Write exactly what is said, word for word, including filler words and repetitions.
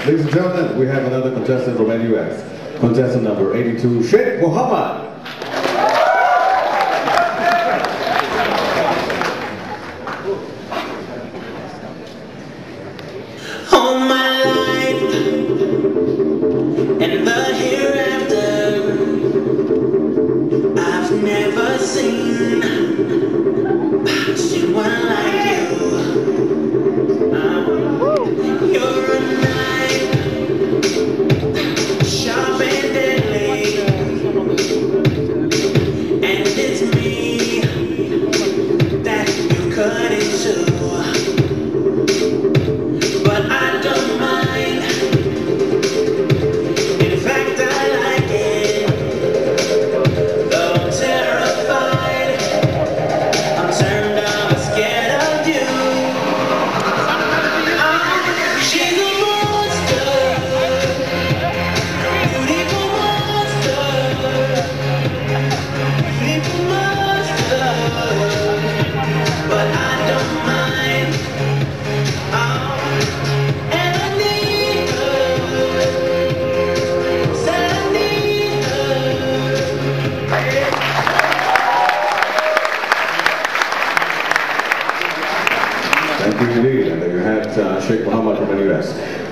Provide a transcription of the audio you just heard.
Ladies and gentlemen, we have another contestant from N U S. Contestant number eighty-two, Sheikh Muhammad. All my life and the hereafter, I've never seen someone like you. You're a knife, sharp and deadly, and it's me that you cut into. But I don't mind. In fact, I like it. Though I'm terrified, I'm turned on, scared of you. She's a monster, beautiful monster, beautiful monster. But I don't mind. Oh, and I need her. Said I need her. Thank you indeed. And there you had uh, Sheikh Muhammad from N U S.